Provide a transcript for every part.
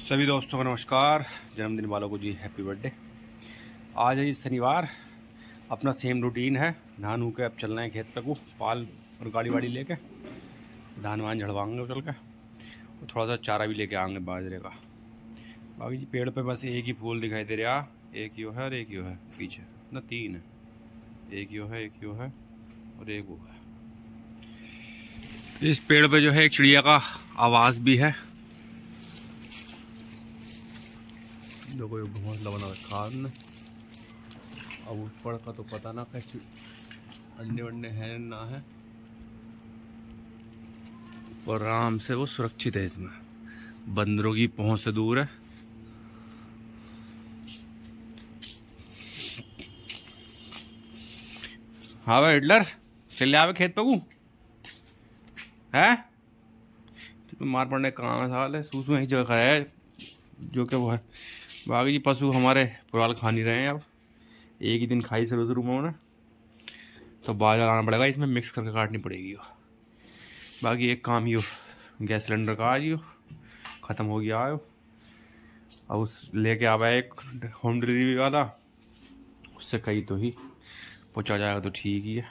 सभी दोस्तों को नमस्कार। जन्मदिन वालों को जी हैप्पी बर्थडे। आज है जी शनिवार, अपना सेम रूटीन है। नहा नू के अब चलना है खेत पे को पाल और गाड़ी वाड़ी लेके धान वान झड़वाएंगे चल के, और थोड़ा सा चारा भी लेके आएंगे बाजरे का। बाकी जी पेड़ पे बस एक ही फूल दिखाई दे रहा, एक यो है और एक यो है पीछे, ना तीन है, एक यो है, एक यो है और एक वो है। इस पेड़ पे जो है एक चिड़िया का आवाज़ भी है। देखो ये घोंसला बना रखा हमने। अब ऊपर का तो पता ना कैसे अंडे वंडे हैं ना है, और आराम से वो सुरक्षित है, इसमें बंदरों की पहुंच से दूर है। हाँ भाई हिटलर चले आवे खेत पे को है तो मार पड़ने काम है साल है। सूसू यही जगह खड़ा है जो कि वो है। बाकी जी पशु हमारे पुराल खा नहीं रहे हैं। अब एक ही दिन खाई शुरू में उन्हें तो बाजार आना पड़ेगा, इसमें मिक्स करके काटनी पड़ेगी। बाकी एक काम यो गैस सिलेंडर का आज यो ख़त्म हो गया आयो, अब उस लेके आवा एक होम डिलीवरी वाला, उससे कहीं तो ही पहुँचा जाएगा तो ठीक ही है।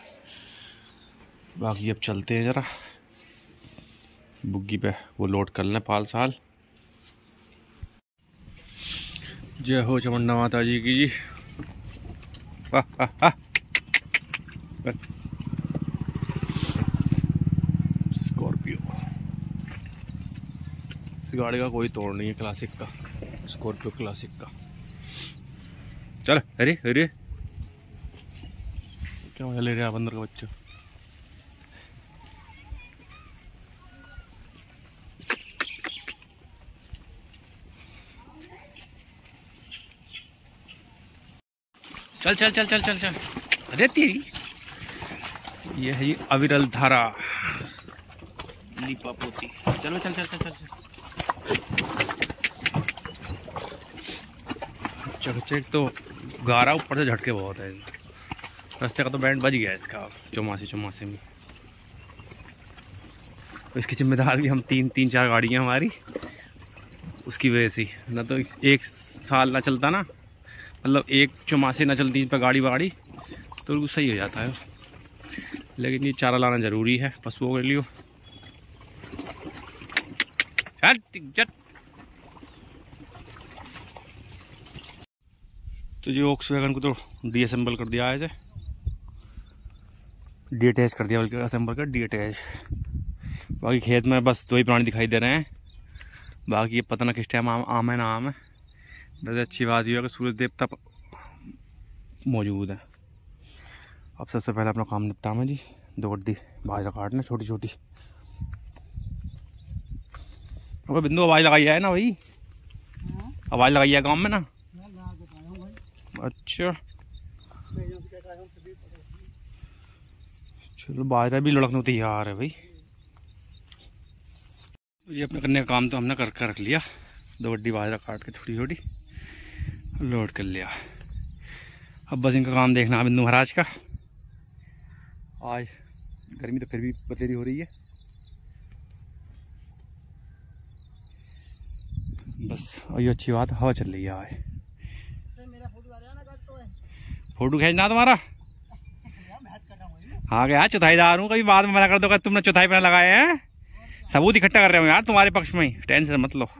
बाकी अब चलते हैं ज़रा बुग्गी पे वो लोड कर लें पाल साल। जय हो चामुंडा माता जी की जी। स्कॉर्पियो, इस गाड़ी का कोई तोड़ नहीं है, क्लासिक का स्कॉर्पियो क्लासिक का। चल अरे अरे क्या मजा ले रहा बंदर का बच्चा। चल चल चल चल चल चल अरे तेरी ये है जी अविरल धारा लीपा पोती। चलो चल चल चल चल चल तो गारा ऊपर से झटके बहुत है। रास्ते का तो बैंड बज गया इसका चौमासे में। तो इसकी जिम्मेदार भी हम तीन चार गाड़ियाँ हमारी उसकी वजह से, ना तो एक साल ना चलता ना, मतलब एक चौमासे ना चलती पर गाड़ी तो सही हो जाता है। लेकिन ये चारा लाना ज़रूरी है पशुओं के लिए। तो जो वॉक्सवैगन को तो डीअसेंबल कर दिया है, डीअटैच कर दिया, बल्कि असेंबल कर डीअटैच। बाकी खेत में बस दो ही प्राणी दिखाई दे रहे हैं। बाकी ये पता ना किस टाइम आम है ना आम है। वैसे अच्छी बात यह है कि सूरज देवता मौजूद है। अब सबसे पहले अपना काम निपटा में जी, दो गड्डी बाजरा काटना छोटी छोटी। अब बिंदु आवाज़ लगाई है ना भाई, आवाज़ लगाई है गाँव में ना। अच्छा चलो बाजरा भी लुढ़कने तैयार है भाई। ये अपने करने का काम तो हमने करके रख लिया। दो गड्डी बाजरा काट के छोटी छोटी लोड कर लिया। अब बस इनका काम देखना बिंदु महाराज का। आज गर्मी तो फिर भी बतेरी हो रही है, बस और ये अच्छी बात हवा चल रही है। आज फोटो खींचना तुम्हारा। हाँ गया चौथाईदार हूँ, कभी बाद में मना कर दो तुमने चौथाई पे लगाए हैं। सबूत इकट्ठा कर रहे हो यार तुम्हारे पक्ष में ही, टेंशन मत लो।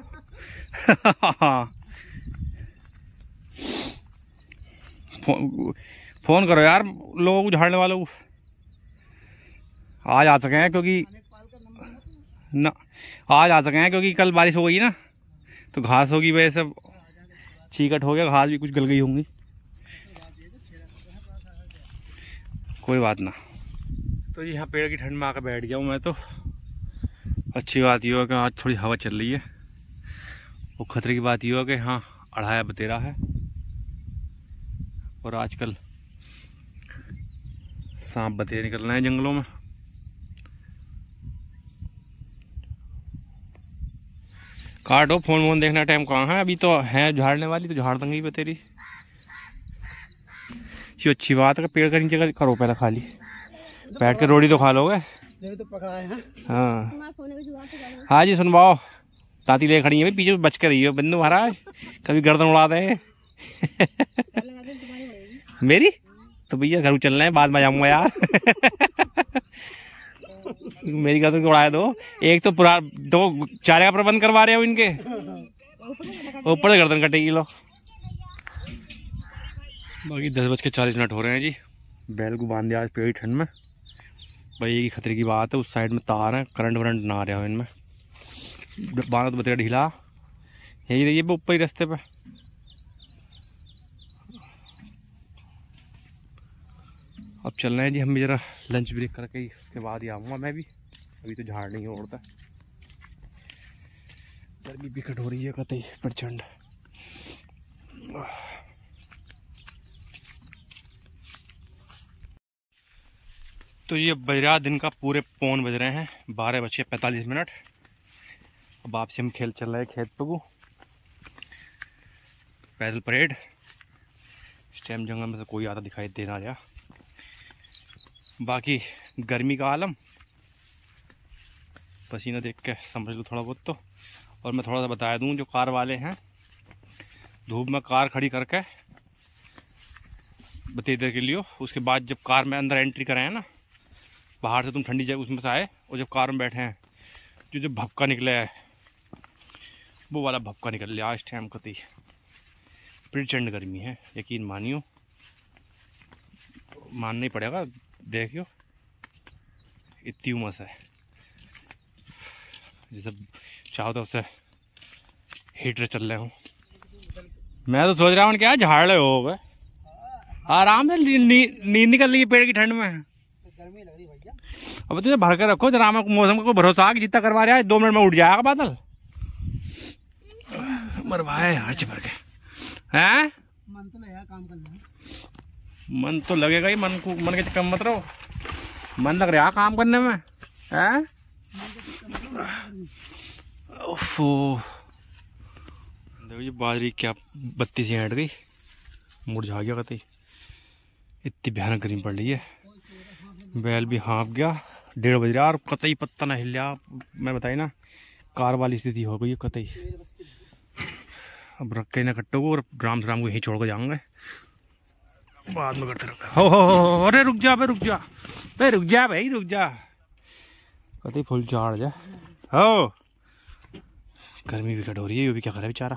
फोन करो यार लोगों को, झाड़ने वालों को आज आ सके हैं, क्योंकि ना आज आ सके हैं क्योंकि कल बारिश हो गई ना तो घास होगी, वजह से चीकट हो गया, घास भी कुछ गल गई होंगी। कोई बात ना। तो यहाँ पेड़ की ठंड में आकर बैठ गया हूँ मैं तो। अच्छी बात ये हो कि आज थोड़ी हवा चल रही है, और खतरे की बात ये हो कि हाँ अढ़ाया बतेरा है, और आजकल सांप बतेरे निकल रहे हैं जंगलों में। काटो फोन वोन देखना टाइम कहाँ है, अभी तो है झाड़ने वाली तो झाड़ देंगे बतेरी। ये अच्छी बात है कि पेड़ का नीचे करो पहले खाली बैठ के रोटी तो खा लोगे। तो पकड़ा है। हाँ हाँ जी सुनवाओ। ताती ले खड़ी है पीछे, बच के रही हो बिंदु महाराज, कभी गर्दन उड़ा दे। मेरी तो भैया घर चलना है, बाद में जाऊंगा यार। मेरी गर्दन को उड़ाया दो, एक तो पूरा 2 चारे का प्रबंध करवा रहे हो इनके, ऊपर से गर्दन कटेगी। लो बाकी 10:40 हो रहे हैं जी। बैल को बांध दिया आज पेड़ ठंड में भाई, ये खतरे की बात है। उस साइड में तार है, करंट वरंट ना आ रहा हो इनमें, बांधा तो बतेगा ढीला यही रही है ऊपर ही रास्ते पे। अब चल रहे हैं जी हम भी, जरा लंच ब्रेक करके ही उसके बाद ही आऊँगा मैं भी। अभी तो झाड़ नहीं ओढ़ता, गर्मी भी कट हो रही है कतई प्रचंड। तो ये बजरा दिन का पूरे पौन बज रहे हैं, 12:45। अब आपसे हम खेल चल रहे हैं खेत पगू, पैदल परेड। इस टाइम जंगल में से कोई आता दिखाई दे ना रहा। बाकी गर्मी का आलम, पसीना देख के समझ लो थोड़ा बहुत तो। और मैं थोड़ा सा बता दूं, जो कार वाले हैं धूप में कार खड़ी करके बते देर के लिए, उसके बाद जब कार में अंदर एंट्री कराए हैं ना, बाहर से तुम ठंडी जगह उसमें से आए और जब कार में बैठे हैं, जो भपका निकला है वो वाला भपका निकल लिया इस टाइम कतई। प्रचंड गर्मी है, यकीन मानियो, मानना ही पड़ेगा। देखियो इतनी उमस है, जैसे चाहो तो उससे हीटर चल रहे हूँ। मैं तो सोच रहा हूँ क्या झाड़ रहे हो गए, आराम से नींद निकल रही है पेड़ की ठंड में। गर्मी लग रही भैया, अब तुझे भर कर रखो जरा, मौसम का कोई भरोसा है कि जितना करवा रहा है 2 मिनट में उठ जाएगा बादल। मरवाए हर्च भर के हैं, मन तो लगेगा काम करने, मन तो लगेगा ही, मन के चक्कर मत रहो, मन लग रहा है काम करने में हैं। देखो ये बाजरी क्या बत्ती सी हट गई, मुरझा गया कतई, इतनी भयानक गर्मी पड़ रही है। बैल भी हाँप गया, 1:30 बज रहा और कतई पत्ता ना हिल रहा। मैं बताई ना, कार वाली स्थिति हो गई कतई। अब रख के ना कट्टो को, और राम को यहीं छोड़ कर जाऊंगे, बाद में करते रहो। हो अरे रुक जा भाई, रुक जा भाई, रुक जा भाई, रुक जा, कतई फुल चाड़ जा। हो गर्मी भी कट हो रही है, ये भी क्या करे बेचारा।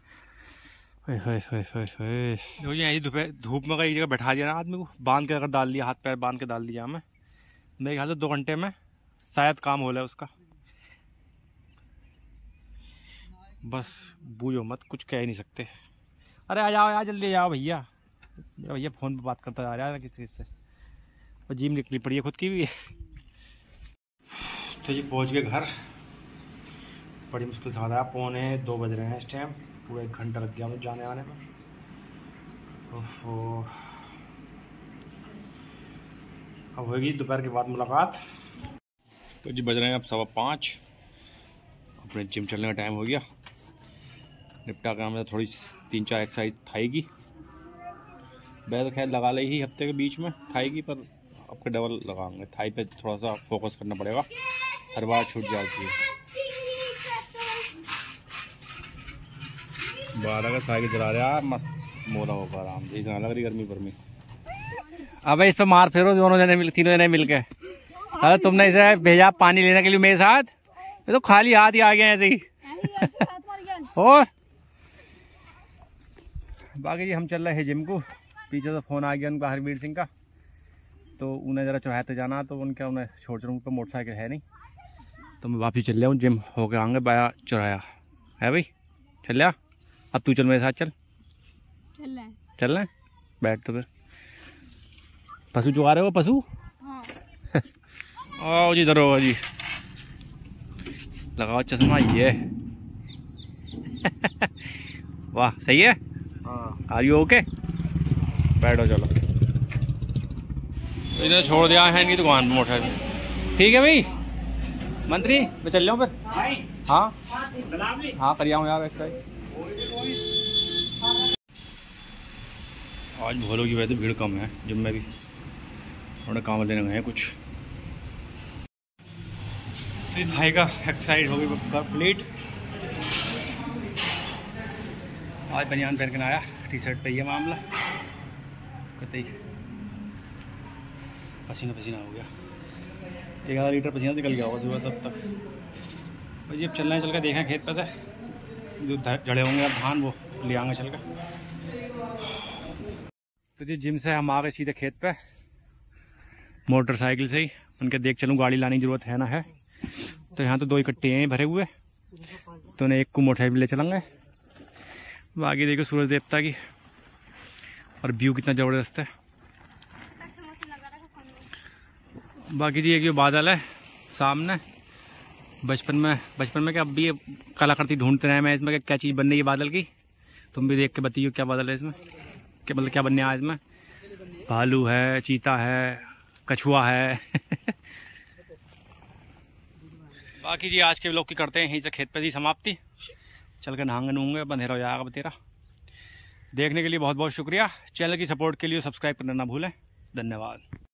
देखो यही धूप में कई जगह बैठा दिया ना आदमी को, बांध के अगर डाल दिया, हाथ पैर बांध के डाल दिया, मैं मेरे ख्याल से 2 घंटे में शायद काम हो रहा है उसका। बस बूझो मत, कुछ कह ही नहीं सकते। अरे आ जाओ यार, जल्दी आ जाओ भैया। भैया फ़ोन पे बात करता जा रहा है किसी से, और जिम निकली पड़ी है खुद की भी। तो ये पहुंच गए घर, बड़ी मुश्किल से आया, 1:45 बज रहे हैं इस टाइम, पूरा 1 घंटा लग गया मुझे जाने आने में। अब होगी दोपहर के बाद मुलाकात। तो जी बज रहे हैं अब 5:15, अपने जिम चलने का टाइम हो गया। निपटा कर हमें थोड़ी 3-4 एक्सरसाइज थाएगी, बैल खैर लगा ली ही हफ्ते के बीच में थाएगी, पर अब के डबल लगाएंगे। थाई पे थोड़ा सा फोकस करना पड़ेगा, हर बार छूट जाती है। 12 का साइकिल चला रहा, मस्त मोला होगा आराम से, इतना लग रही गर्मी पर में। अब इस पे मार फेरो दोनों जने तीनों जने मिल के। अरे तुमने इसे भेजा पानी लेने के लिए मेरे साथ, ये तो खाली हाथ ही आ गए ऐसे ही। और बाकी जी हम चल रहे हैं जिम को, पीछे से फोन आ गया उनका हरवीर सिंह का, तो उन्हें जरा चौराहे जाना, तो उनका उन्हें छोड़ चलूँ, पर मोटरसाइकिल है नहीं, तो मैं वापस चल रहा हूँ। जिम होके आएंगे बाया चौराया है भाई, चल रहा। अब तू चल मेरे साथ, चल रहे हैं, बैठ। तो फिर पशु चुगा रहे हो, पशु? हाँ। आओ जी, इधर हो जी, लगाओ चश्मा ये। वाह सही है। Are you okay? बैठो चलो। तो इधर छोड़ दिया है इनकी दुकान पर मोटरसाइकिल। ठीक है भाई मंत्री, मैं चल रहा हूँ फिर। हाँ हाँ कर आऊँ यार एक्सरसाइज। आज भोलों की वजह से भीड़ कम है जिम में भी, थोड़ा काम लेने गए हैं कुछ। थाई का एक्सरसाइज हो गई कंप्लीट, आज बनियान पहन के आया, टी शर्ट पे ही है मामला, कतई पसीना पसीना हो गया, 11 लीटर पसीना निकल गया होगा सुबह सब तक। भाई अब चलना है, चल कर देखें खेत पे से जो जड़े होंगे अब धान वो ले आएंगे चल कर। तो जी जिम से हम आ गए सीधे खेत पे मोटरसाइकिल से ही, उनके देख चलूँ गाड़ी लाने की ज़रूरत है ना है। तो यहाँ तो 2 इकट्ठे हैं भरे हुए, तो उन्हें एक को मोटरसाइकिल ले चलेंगे। बाकी देखो सूरज देवता की, और व्यू कितना ज़बरदस्त है। बाकी जी एक बादल है सामने, बचपन में क्या अब भी कलाकृति ढूंढते रहे मैं इसमें क्या चीज़ बन रही है बादल की। तुम भी देख के बताइए क्या बादल है इसमें, क्या मतलब क्या बनने आज में। भालू है, चीता है, कछुआ है। बाकी जी आज के व्लॉग की करते हैं यहीं से खेत पे ही समाप्ति। चल कर नहांगे नूंगे, अंधेरा हो जाएगा बतेरा। देखने के लिए बहुत बहुत शुक्रिया। चैनल की सपोर्ट के लिए सब्सक्राइब करना ना भूलें। धन्यवाद।